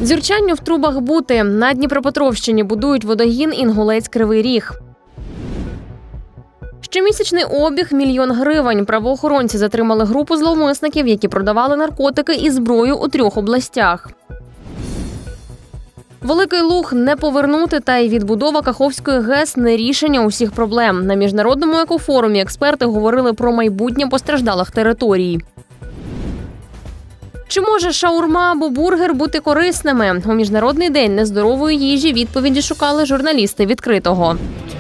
Дзюрчанню в трубах бути. На Дніпропетровщині будують водогін Інгулець-Кривий Ріг. Щомісячний обіг – 1 мільйон гривень. Правоохоронці затримали групу зловмисників, які продавали наркотики і зброю у 3 областях. Великий Луг не повернути, та й відбудова Каховської ГЕС – не рішення усіх проблем. На міжнародному екофорумі експерти говорили про майбутнє постраждалих територій. Чи може шаурма або бургер бути корисними? У Міжнародний день нездорової їжі відповіді шукали журналісти «Відкритого».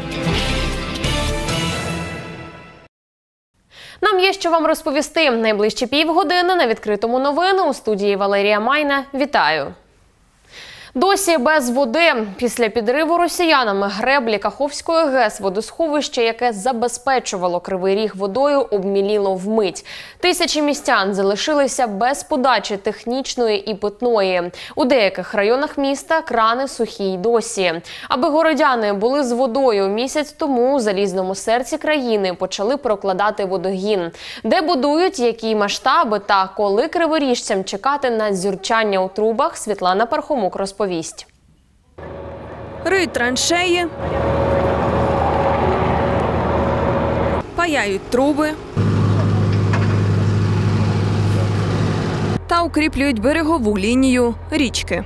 Нам є що вам розповісти. Найближчі півгодини на «Відкритому» новини. У студії Валерія Майна. Вітаю. Досі без води. Після підриву росіянами греблі Каховської ГЕС водосховище, яке забезпечувало Кривий Ріг водою, обміліло вмить. Тисячі містян залишилися без подачі технічної і питної. У деяких районах міста крани сухі й досі. Аби городяни були з водою, місяць тому у залізному серці країни почали прокладати водогін. Де будують, які масштаби та коли криворіжцям чекати на дзюрчання у трубах, Світлана Пархомук розповість. Риють траншеї, паяють труби та укріплюють берегову лінію річки.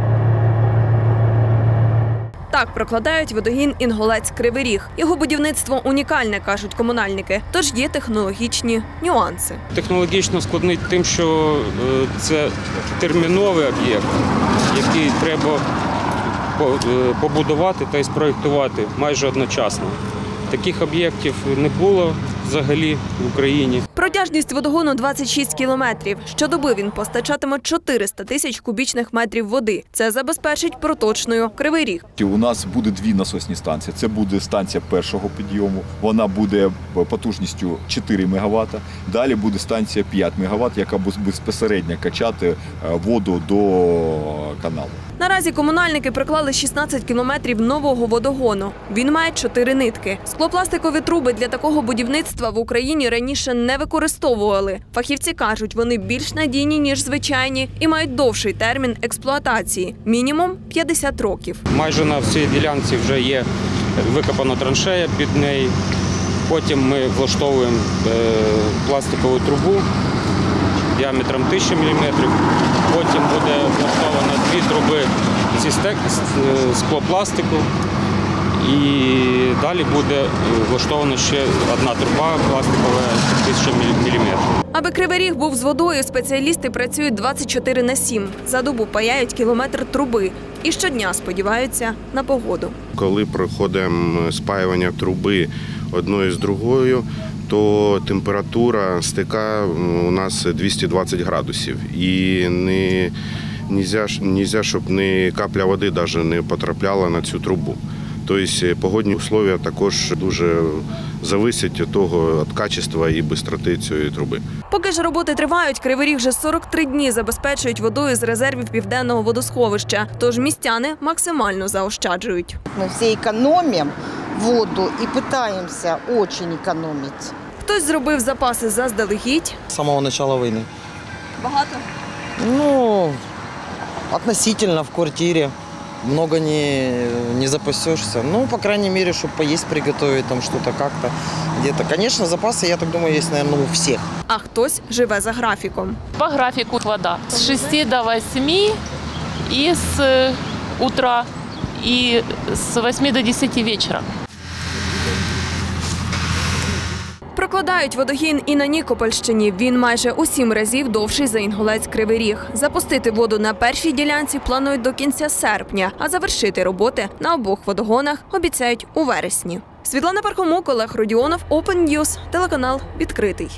Так прокладають водогін Інгулець-Кривий Ріг. Його будівництво унікальне, кажуть комунальники, тож є технологічні нюанси. Технологічно складний тим, що це терміновий об'єкт, який треба побудувати та й спроєктувати майже одночасно. Таких об'єктів не було взагалі в Україні. Протяжність водогону 26 кілометрів. Щодоби він постачатиме 400 тисяч кубічних метрів води. Це забезпечить проточною Кривий Ріг. У нас буде 2 насосні станції. Це буде станція першого підйому. Вона буде потужністю 4 МВт. Далі буде станція 5 МВт, яка буде безпосередньо качати воду до каналу. Наразі комунальники проклали 16 кілометрів нового водогону. Він має 4 нитки. Склопластикові труби для такого будівництва в Україні раніше не використовували. Фахівці кажуть, вони більш надійні, ніж звичайні, і мають довший термін експлуатації – мінімум 50 років. Майже на всій ділянці вже є викопана траншея під неї. Потім ми влаштовуємо пластикову трубу діаметром 1000 мм. Потім буде влаштовано 2 труби зі склопластику. І далі буде влаштована ще 1 труба пластикова 1000 мм. Аби Кривий Ріг був з водою, спеціалісти працюють 24/7. За добу паяють кілометр труби. І щодня сподіваються на погоду. Коли проходимо спаювання труби одної з другою, то температура стика у нас 220 градусів. І нельзя, щоб ні капля води навіть не потрапляла на цю трубу. Тобто погодні умови також дуже залежать від того, від качества і швидкості цієї труби. Поки ж роботи тривають, Кривий Ріг вже 43 дні забезпечують водою з резервів Південного водосховища. Тож містяни максимально заощаджують. Ми всі економимо воду і намагаємося дуже економити. Хтось зробив запаси заздалегідь. З самого початку війни. Багато? Ну, относительно в квартирі. Много не запасешься. Ну, по крайней мере, чтобы поесть, приготовить там что-то как-то где-то. Конечно, запасы, я так думаю, есть, наверное, у всех. А хтось живе за графіком. По графику вода с 6 до 8 и с утра, и с 8 до 10 вечера. Прокладають водогін і на Нікопольщині. Він майже у 7 разів довший за Інгулець-Кривий Ріг. Запустити воду на першій ділянці планують до кінця серпня, а завершити роботи на обох водогонах обіцяють у вересні. Світлана Пархомук, Олег Родіонов, Open News, телеканал «Відкритий».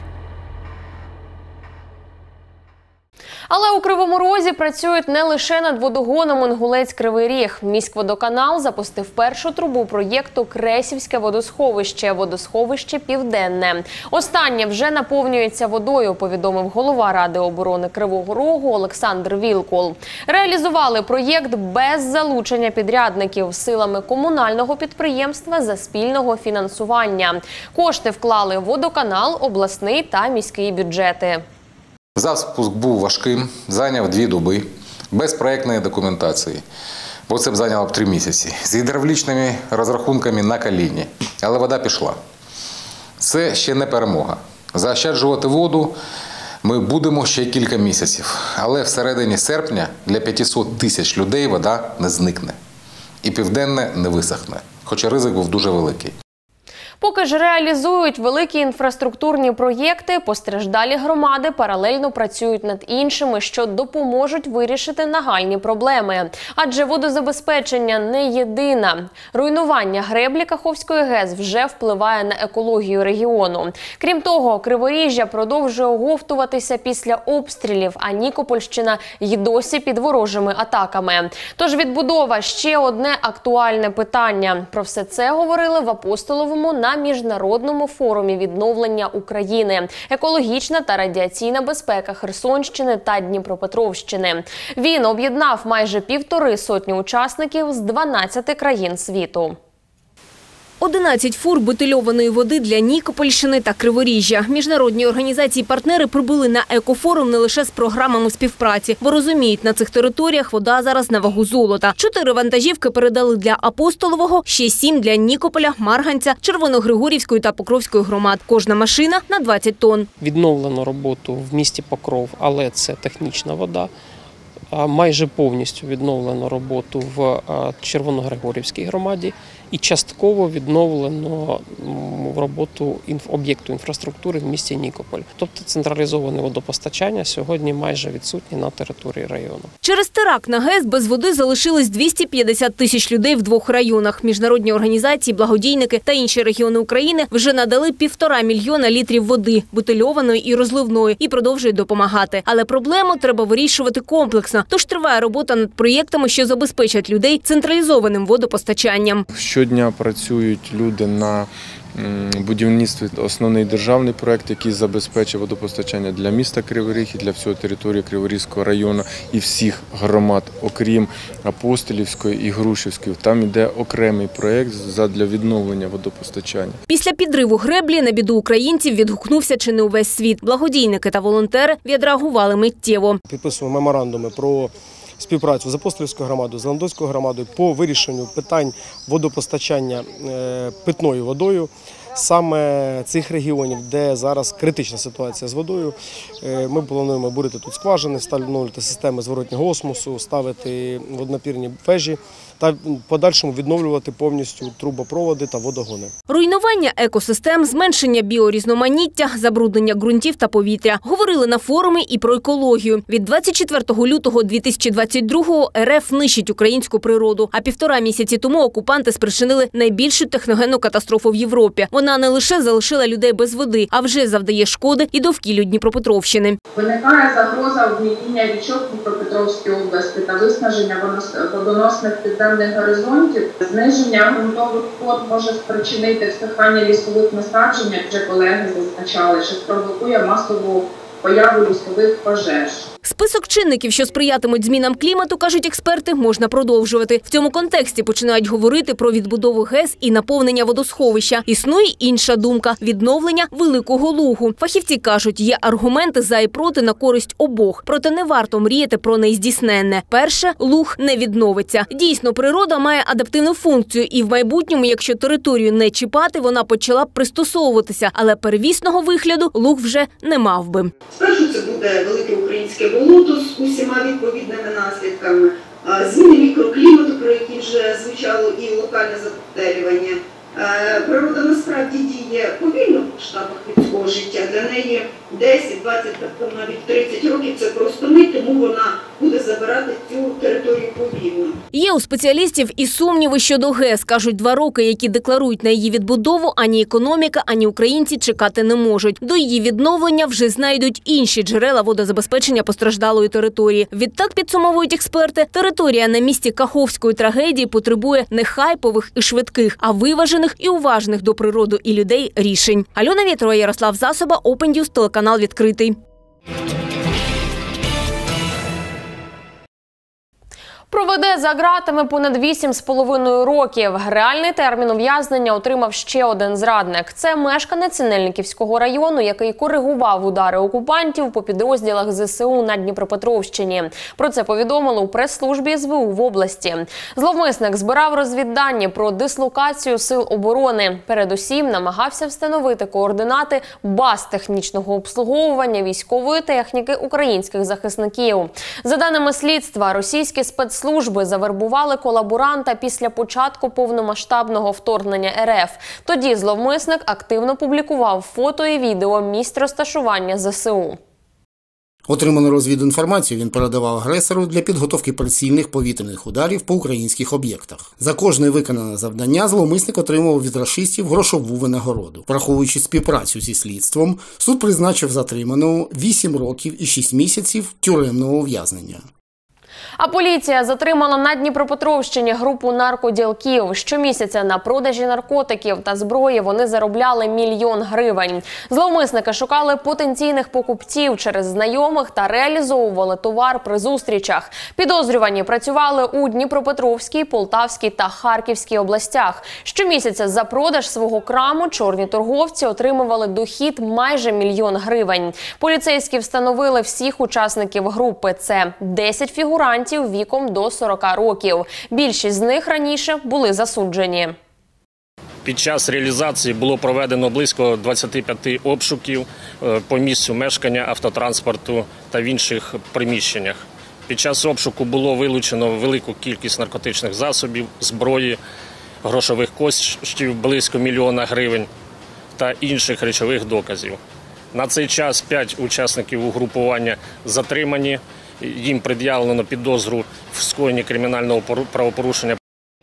Але у Кривому Розі працюють не лише над водогоном Інгулець-Кривий Ріг. Міськводоканал запустив першу трубу проєкту «Кресівське водосховище» – водосховище «Південне». Останнє вже наповнюється водою, повідомив голова Ради оборони Кривого Рогу Олександр Вілкул. Реалізували проєкт без залучення підрядників силами комунального підприємства за спільного фінансування. Кошти вклали водоканал, обласний та міський бюджети. Запуск був важким, зайняв 2 доби. без проєктної документації, бо це б зайняло б 3 місяці, з гідравлічними розрахунками на коліні. Але вода пішла. Це ще не перемога. Заощаджувати воду ми будемо ще кілька місяців, але всередині серпня для 500 тисяч людей вода не зникне. І Південне не висохне, хоча ризик був дуже великий. Поки ж реалізують великі інфраструктурні проєкти, постраждалі громади паралельно працюють над іншими, що допоможуть вирішити нагальні проблеми. Адже водозабезпечення не єдина. Руйнування греблі Каховської ГЕС вже впливає на екологію регіону. Крім того, Криворіжжя продовжує оговтуватися після обстрілів, а Нікопольщина й досі під ворожими атаками. Тож відбудова – ще одне актуальне питання. Про все це говорили в Апостоловому на Міжнародному форумі відновлення України, екологічна та радіаційна безпека Херсонщини та Дніпропетровщини. Він об'єднав майже 150 учасників з 12 країн світу. 11 фур бутильованої води для Нікопольщини та Криворіжжя. Міжнародні організації-партнери прибули на екофорум не лише з програмами співпраці, бо розуміють, на цих територіях вода зараз на вагу золота. 4 вантажівки передали для Апостолового, ще 7 для Нікополя, Марганця, Червоногригорівської та Покровської громад. Кожна машина на 20 тонн. Відновлено роботу в місті Покров, але це технічна вода. Майже повністю відновлено роботу в Червоногригорівській громаді і частково відновлено роботу об'єкту інфраструктури в місті Нікополь. Тобто централізоване водопостачання сьогодні майже відсутнє на території району. Через теракт на ГЕС без води залишились 250 тисяч людей в 2 районах. Міжнародні організації, благодійники та інші регіони України вже надали 1,5 мільйона літрів води, бутильованої і розливної, і продовжують допомагати. Але проблему треба вирішувати комплексно. Тож триває робота над проєктами, що забезпечать людей централізованим водопостачанням. Щодня працюють люди на будівництві. Основний державний проєкт, який забезпечує водопостачання для міста Кривий Ріг і для всього території Криворізького району і всіх громад, окрім Апостолівської і Грушівської. Там йде окремий проєкт для відновлення водопостачання. Після підриву греблі на біду українців відгукнувся чи не увесь світ. Благодійники та волонтери відреагували миттєво. Підписуємо меморандуми про співпрацю з Апостолівською громадою, з Ландоською громадою по вирішенню питань водопостачання питною водою саме цих регіонів, де зараз критична ситуація з водою. Ми плануємо бурити тут скважини, встановлювати системи зворотнього осмосу, ставити водонапірні вежі та в подальшому відновлювати повністю трубопроводи та водогони. Руйнування екосистем, зменшення біорізноманіття, забруднення ґрунтів та повітря. Говорили на форумі і про екологію. Від 24 лютого 2022-го РФ нищить українську природу, а 1,5 місяці тому окупанти спричинили найбільшу техногенну катастрофу в Європі. Вона не лише залишила людей без води, а вже завдає шкоди і довкіллю Дніпропетровщини. Виникає загроза обміління річок Дніпропетровської області та виснаження водоносних підземних горизонтів. Зниження ґрунтових вод може спричинити всихання лісових насаджень, як вже колеги зазначали, що спровокує масову появу лісових пожеж. Список чинників, що сприятимуть змінам клімату, кажуть експерти, можна продовжувати. В цьому контексті починають говорити про відбудову ГЕС і наповнення водосховища. Існує інша думка – відновлення Великого Лугу. Фахівці кажуть, є аргументи за і проти на користь обох. Проте не варто мріяти про нездійсненне. Перше – Луг не відновиться. Дійсно, природа має адаптивну функцію і в майбутньому, якщо територію не чіпати, вона почала б пристосовуватися. Але первісного вигляду Луг вже не мав би. Спершу це буде велике українське болото з усіма відповідними наслідками, зміни мікроклімату, про які вже звучало, і локальне затоплювання. Природа насправді діє повільно в масштабах людського життя. Для неї 10, 20, навіть 30 років – це просто мить, тому вона буде забирати цю територію повільно. Є у спеціалістів і сумніви щодо ГЕС. Кажуть, 2 роки, які декларують на її відбудову, ані економіка, ані українці чекати не можуть. До її відновлення вже знайдуть інші джерела водозабезпечення постраждалої території. Відтак, підсумовують експерти, територія на місці Каховської трагедії потребує не хайпових і швидких, а виважених і уважних до природи і людей рішень. Альона Вєтрова, Ярослав Засоба, Open News, телеканал «Відкритий». Проведе за ґратами понад 8,5 років. Реальний термін ув'язнення отримав ще один зрадник. Це мешканець Синельниківського району, який коригував удари окупантів по підрозділах ЗСУ на Дніпропетровщині. Про це повідомили у прес-службі СБУ в області. Зловмисник збирав розвіддані про дислокацію сил оборони. Передусім намагався встановити координати баз технічного обслуговування військової техніки українських захисників. За даними слідства, російські спецслужби завербували колаборанта після початку повномасштабного вторгнення РФ. Тоді зловмисник активно публікував фото і відео місць розташування ЗСУ. Отриману розвідінформацію він передавав агресору для підготовки прицільних повітряних ударів по українських об'єктах. За кожне виконане завдання зловмисник отримував від рашистів грошову винагороду. Враховуючи співпрацю зі слідством, суд призначив затриманого 8 років і 6 місяців тюремного ув'язнення. А поліція затримала на Дніпропетровщині групу наркоділків. Щомісяця на продажі наркотиків та зброї вони заробляли 1 мільйон гривень. Зловмисники шукали потенційних покупців через знайомих та реалізовували товар при зустрічах. Підозрювані працювали у Дніпропетровській, Полтавській та Харківській областях. Щомісяця за продаж свого краму чорні торговці отримували дохід майже 1 мільйон гривень. Поліцейські встановили всіх учасників групи. Це 10 фігурантів віком до 40 років. Більшість з них раніше були засуджені. Під час реалізації було проведено близько 25 обшуків по місцю мешкання, автотранспорту та в інших приміщеннях. Під час обшуку було вилучено велику кількість наркотичних засобів, зброї, грошових коштів близько 1 мільйона гривень та інших речових доказів. На цей час 5 учасників угрупування затримані. Їм пред'явлено підозру в скоєнні кримінального правопорушення.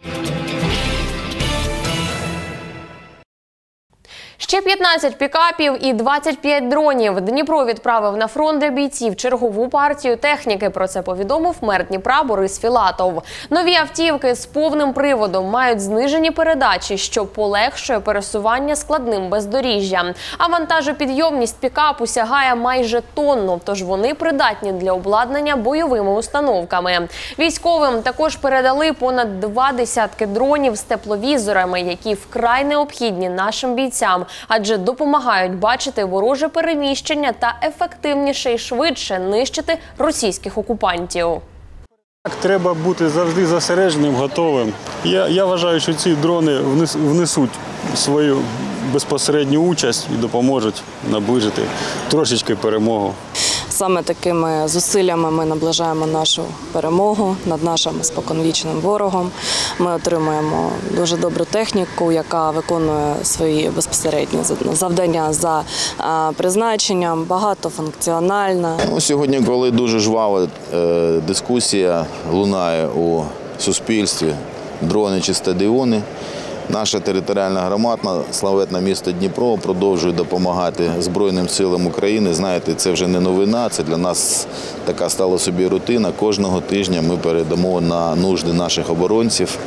Ще 15 пікапів і 25 дронів. Дніпро відправив на фронт для бійців чергову партію техніки. Про це повідомив мер Дніпра Борис Філатов. Нові автівки з повним приводом мають знижені передачі, що полегшує пересування складним бездоріжжям. А вантажопідйомність пікапу сягає майже тонну, тож вони придатні для обладнання бойовими установками. Військовим також передали понад 2 десятки дронів з тепловізорами, які вкрай необхідні нашим бійцям, адже допомагають бачити вороже переміщення та ефективніше і швидше нищити російських окупантів. Треба бути завжди зосередженим, готовим. Я вважаю, що ці дрони внесуть свою безпосередню участь і допоможуть наближити трошечки перемогу. Саме такими зусиллями ми наближаємо нашу перемогу над нашим споконвічним ворогом. Ми отримуємо дуже добру техніку, яка виконує свої безпосередні завдання за призначенням, багатофункціональна. Сьогодні, коли дуже жвава дискусія лунає у суспільстві, дрони чи стадіони, наша територіальна громада, славетне місто Дніпро, продовжує допомагати Збройним силам України. Знаєте, це вже не новина, це для нас така стала собі рутина. Кожного тижня ми передамо на нужди наших оборонців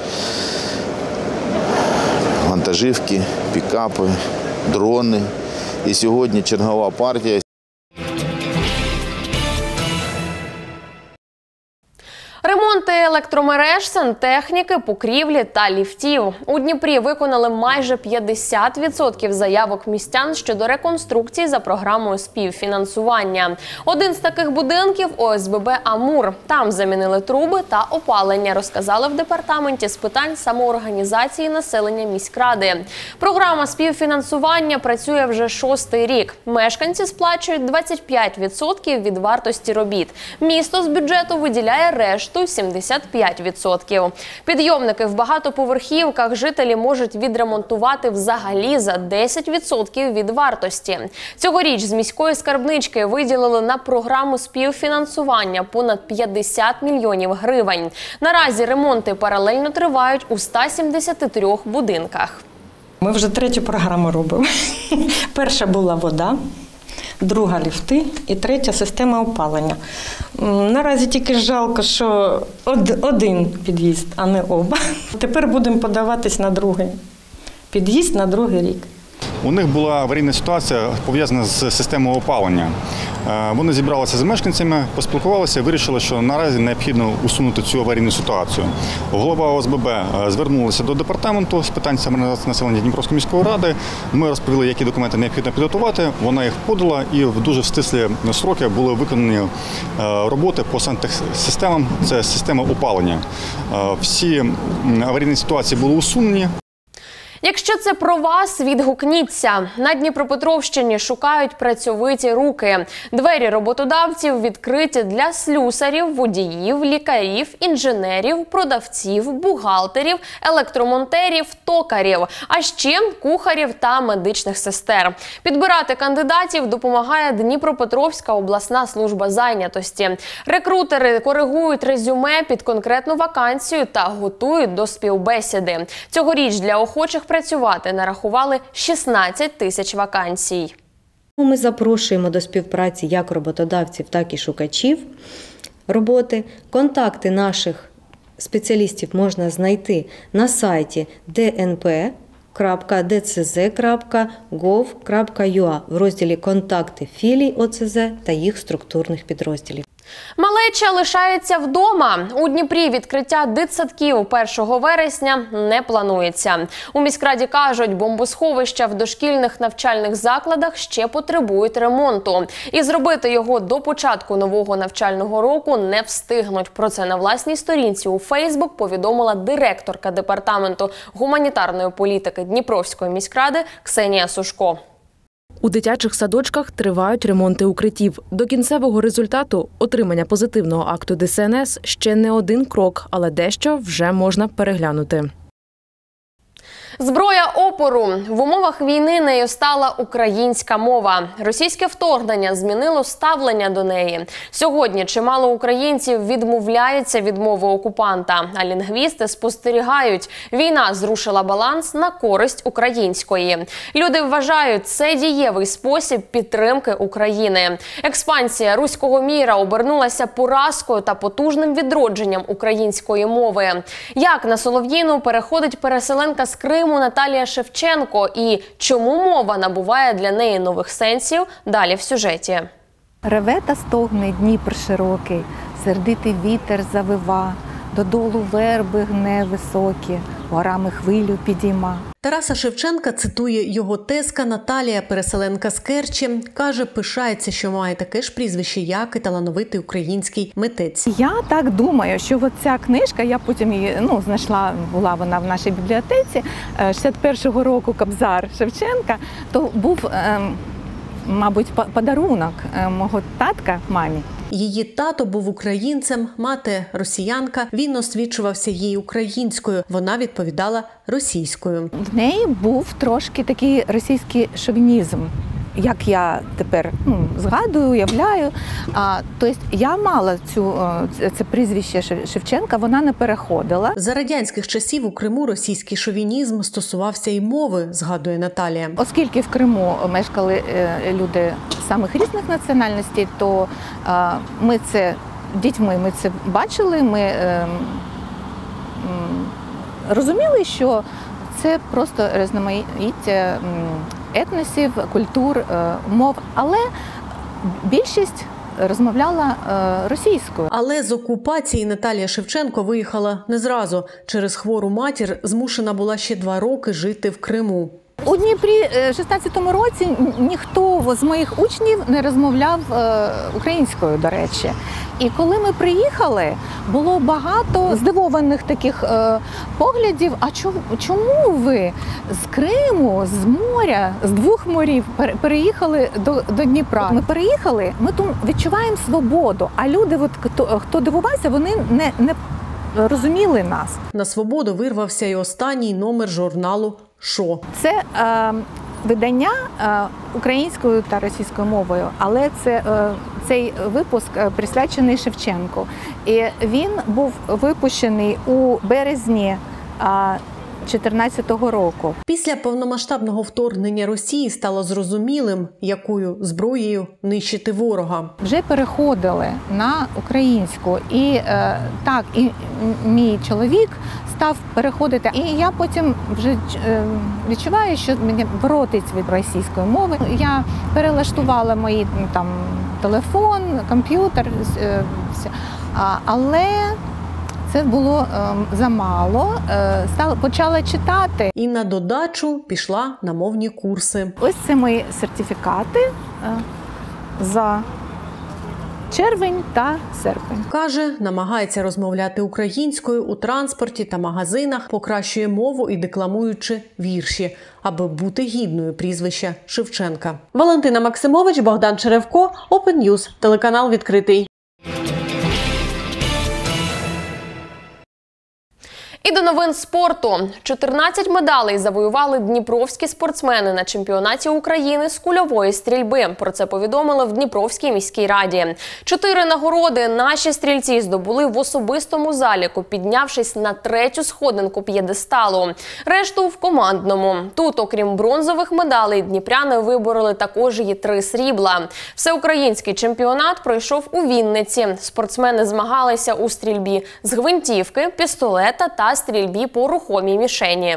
вантажівки, пікапи, дрони. І сьогодні чергова партія. Ремонти електромереж, сантехніки, покрівлі та ліфтів. У Дніпрі виконали майже 50% заявок містян щодо реконструкції за програмою співфінансування. Один з таких будинків – ОСББ «Амур». Там замінили труби та опалення, розказали в департаменті з питань самоорганізації населення міськради. Програма співфінансування працює вже 6-й рік. Мешканці сплачують 25% від вартості робіт. Місто з бюджету виділяє решту 75%. Підйомники в багатоповерхівках жителі можуть відремонтувати взагалі за 10% від вартості. Цьогоріч з міської скарбнички виділили на програму співфінансування понад 50 мільйонів гривень. Наразі ремонти паралельно тривають у 173 будинках. Ми вже 3-ю програму робимо. Перша була вода, друга – ліфти і 3-я – система опалення. Наразі тільки жалко, що один під'їзд, а не оба. Тепер будемо подаватись на другий під'їзд на другий рік. У них була аварійна ситуація, пов'язана з системою опалення. Вони зібралися з мешканцями, поспілкувалися і вирішили, що наразі необхідно усунути цю аварійну ситуацію. Голова ОСББ звернулася до департаменту з питань самоорганізації населення Дніпровської міської ради. Ми розповіли, які документи необхідно підготувати. Вона їх подала і в дуже стислі строки були виконані роботи по сантехсистемам. Це система опалення. Всі аварійні ситуації були усунені. Якщо це про вас, відгукніться. На Дніпропетровщині шукають працьовиті руки. Двері роботодавців відкриті для слюсарів, водіїв, лікарів, інженерів, продавців, бухгалтерів, електромонтерів, токарів, а ще кухарів та медичних сестер. Підбирати кандидатів допомагає Дніпропетровська обласна служба зайнятості. Рекрутери коригують резюме під конкретну вакансію та готують до співбесіди. Цьогоріч для охочих працювати нарахували 16 тисяч вакансій. Ми запрошуємо до співпраці як роботодавців, так і шукачів роботи. Контакти наших спеціалістів можна знайти на сайті dnp.dcz.gov.ua в розділі «Контакти філій ОЦЗ та їх структурних підрозділів». Малеча лишається вдома. У Дніпрі відкриття дитсадків 1 вересня не планується. У міськраді кажуть, бомбосховища в дошкільних навчальних закладах ще потребують ремонту. І зробити його до початку нового навчального року не встигнуть. Про це на власній сторінці у Фейсбук повідомила директорка департаменту гуманітарної політики Дніпровської міськради Ксенія Сушко. У дитячих садочках тривають ремонти укриттів. До кінцевого результату – отримання позитивного акту ДСНС – ще не один крок, але дещо вже можна переглянути. Зброя опору. В умовах війни нею стала українська мова. Російське вторгнення змінило ставлення до неї. Сьогодні чимало українців відмовляються від мови окупанта, а лінгвісти спостерігають. Війна зрушила баланс на користь української. Люди вважають, це дієвий спосіб підтримки України. Експансія руського міра обернулася поразкою та потужним відродженням української мови. Як на Солов'їну переходить переселенка з Криму Наталія Шевченко і чому мова набуває для неї нових сенсів, далі в сюжеті. Реве та стогне Дніпр широкий, сердитий вітер завива, додолу верби гне високі, горами хвилю підійма. Тараса Шевченка цитує його тезка Наталія, переселенка з Керчі. Каже, пишається, що має таке ж прізвище, як і талановитий український митець. Я так думаю, що ця книжка, я потім її знайшла, була вона в нашій бібліотеці, 61-го року «Кобзар» Шевченка, то був, мабуть, подарунок мого татка мамі. Її тато був українцем, мати – росіянка. Він освічувався їй українською, вона відповідала російською. В неї був трошки такий російський шовінізм, як я тепер згадую, уявляю. Тобто я мала це прізвище Шевченка, вона не переходила. За радянських часів у Криму російський шовінізм стосувався і мови, згадує Наталія. Оскільки в Криму мешкали люди самих різних національностей, то ми це дітьми це бачили, ми розуміли, що це просто різноманіття етносів, культур, мов, але більшість розмовляла російською. Але з окупації Наталія Шевченко виїхала не зразу. Через хвору матір змушена була ще 2 роки жити в Криму. У Дніпрі в 16-му році ніхто з моїх учнів не розмовляв українською, до речі. І коли ми приїхали, було багато здивованих таких поглядів. А чому ви з Криму, з моря, з 2 морів переїхали до Дніпра? Ми переїхали, ми тут відчуваємо свободу, а люди, хто дивувався, вони не розуміли нас. На свободу вирвався і останній номер журналу «Шо». Це видання українською та російською мовою, але цей випуск присвячений Шевченку. І він був випущений у березні 2014 року. Після повномасштабного вторгнення Росії стало зрозумілим, якою зброєю нищити ворога. Вже переходили на українську. І так, і мій чоловік став переходити. І я потім вже відчуваю, що мене воротить від російської мови. Я перелаштувала мої телефон, комп'ютер, все. Але це було замало. Почала читати. І на додачу пішла на мовні курси. Ось це мої сертифікати за червень та серпень. Каже, намагається розмовляти українською у транспорті та магазинах, покращує мову і декламуючи вірші, аби бути гідною прізвища Шевченка. Валентина Максимович, Богдан Черевко, Open News, телеканал «Відкритий». І до новин спорту. 14 медалей завоювали дніпровські спортсмени на чемпіонаті України з кульової стрільби. Про це повідомили в Дніпровській міській раді. 4 нагороди наші стрільці здобули в особистому заліку, піднявшись на 3-ю сходинку п'єдесталу. Решту в командному. Тут, окрім бронзових медалей, дніпряни вибороли також і 3 срібла. Всеукраїнський чемпіонат пройшов у Вінниці. Спортсмени змагалися у стрільбі з гвинтівки, пістолета та стрільбі по рухомій мішені.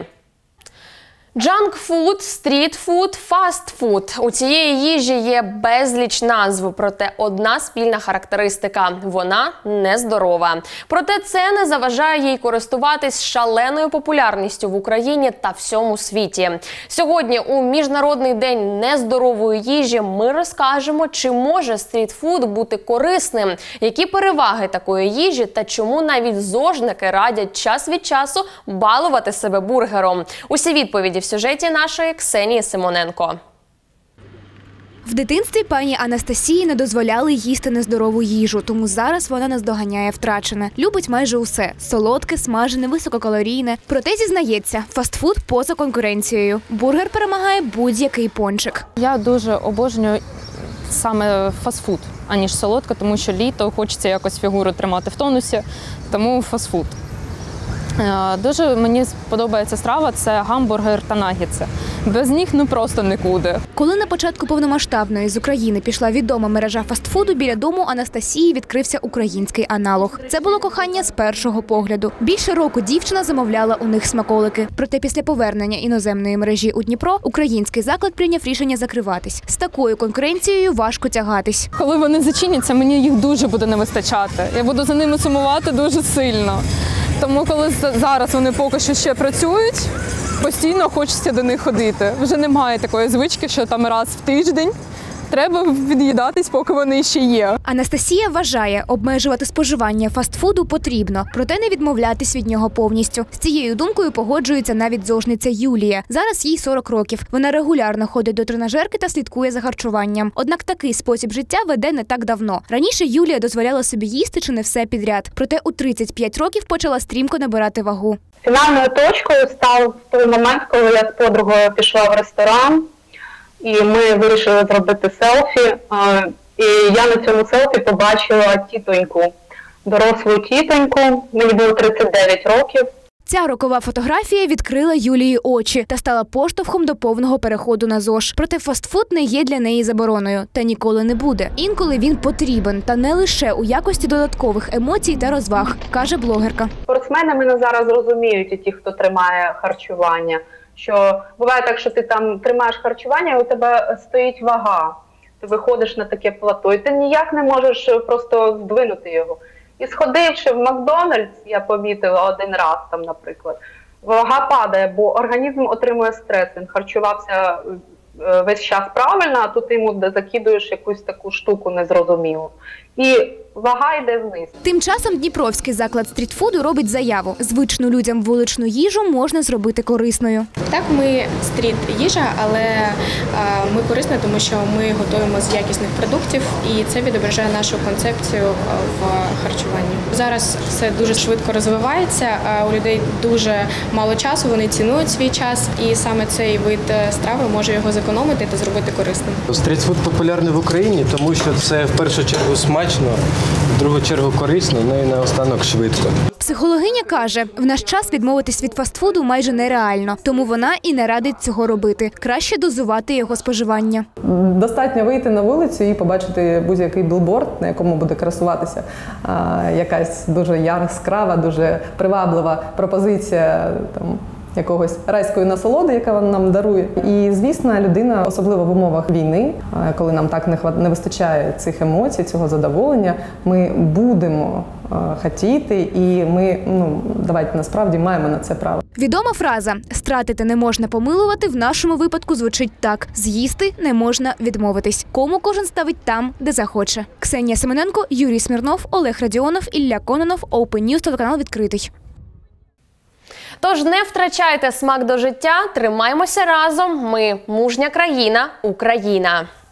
Джанк-фуд, стріт-фуд, фаст-фуд. У цієї їжі є безліч назв, проте одна спільна характеристика – вона нездорова. Проте це не заважає їй користуватись шаленою популярністю в Україні та всьому світі. Сьогодні у Міжнародний день нездорової їжі ми розкажемо, чи може стріт-фуд бути корисним, які переваги такої їжі та чому навіть зожники радять час від часу балувати себе бургером. Усі відповіді в сюжеті нашої Ксенії Симоненко. В дитинстві пані Анастасії не дозволяли їсти нездорову їжу, тому зараз вона наздоганяє втрачене. Любить майже усе – солодке, смажене, висококалорійне. Проте зізнається, фастфуд поза конкуренцією. Бургер перемагає будь-який пончик. Я дуже обожнюю саме фастфуд, аніж солодке, тому що літо, хочеться якось фігуру тримати в тонусі, тому фастфуд. Дуже мені подобається страва – це гамбургер та наггетси. Без них просто нікуди. Коли на початку повномасштабної з України пішла відома мережа фастфуду, біля дому Анастасії відкрився український аналог. Це було кохання з першого погляду. Більше року дівчина замовляла у них смаколики. Проте після повернення іноземної мережі у Дніпро український заклад прийняв рішення закриватись. З такою конкуренцією важко тягатись. Коли вони зачиняться, мені їх дуже буде не вистачати. Я буду за ними сумувати дуже сильно. Тому коли зараз вони поки що ще працюють, постійно хочеться до них ходити. Вже немає такої звички, що там раз в тиждень. Треба від'їдатись, поки вони ще є. Анастасія вважає, обмежувати споживання фастфуду потрібно, проте не відмовлятись від нього повністю. З цією думкою погоджується навіть зожниця Юлія. Зараз їй 40 років. Вона регулярно ходить до тренажерки та слідкує за харчуванням. Однак такий спосіб життя веде не так давно. Раніше Юлія дозволяла собі їсти чи не все підряд. Проте у 35 років почала стрімко набирати вагу. Фінальною точкою став той момент, коли я з подругою пішла в ресторан. І ми вирішили зробити селфі. І я на цьому селфі побачила тітоньку, дорослу тітоньку. Мені було 39 років. Ця рокова фотографія відкрила Юлії очі та стала поштовхом до повного переходу на ЗОЖ. Проте фастфуд не є для неї забороною та ніколи не буде. Інколи він потрібен, та не лише у якості додаткових емоцій та розваг, каже блогерка. Спортсмени мене зараз розуміють, і ті, хто тримає харчування. Що буває так, що ти там тримаєш харчування, і у тебе стоїть вага. Ти виходиш на таке плато, і ти ніяк не можеш просто здвинути його. І сходивши в Макдональдс, я помітила один раз там, наприклад, вага падає, бо організм отримує стрес. Він харчувався весь час правильно, а тут йому закидуєш якусь таку штуку незрозумілу. І вага йде вниз. Тим часом дніпровський заклад стрітфуду робить заяву. Звичну людям вуличну їжу можна зробити корисною. Так, ми стріт-їжа, але ми корисні, тому що ми готуємо з якісних продуктів, і це відображає нашу концепцію в харчуванні. Зараз все дуже швидко розвивається, у людей дуже мало часу, вони цінують свій час, і саме цей вид страви може його зекономити та зробити корисним. Стрітфуд популярний в Україні, тому що це в першу чергу смачно, в другу чергу корисно, ну і наостанок швидко. Психологиня каже, в наш час відмовитись від фастфуду майже нереально, тому вона і не радить цього робити. Краще дозувати його споживання. Достатньо вийти на вулицю і побачити будь-який білборд, на якому буде красуватися якась дуже яскрава, дуже приваблива пропозиція там якогось райської насолоди, яка вона нам дарує. І, звісно, людина, особливо в умовах війни, коли нам так не вистачає цих емоцій, цього задоволення, ми будемо хотіти, і ми, давайте, насправді маємо на це право. Відома фраза «стратити не можна помилувати» в нашому випадку звучить так: з'їсти не можна відмовитись. Кому кожен ставить там, де захоче. Ксенія Семененко, Юрій Смірнов, Олег Радіонов, Ілля Кононов, Open News, телеканал «Відкритий». Тож не втрачайте смак до життя, тримаймося разом. Ми – мужня країна, Україна.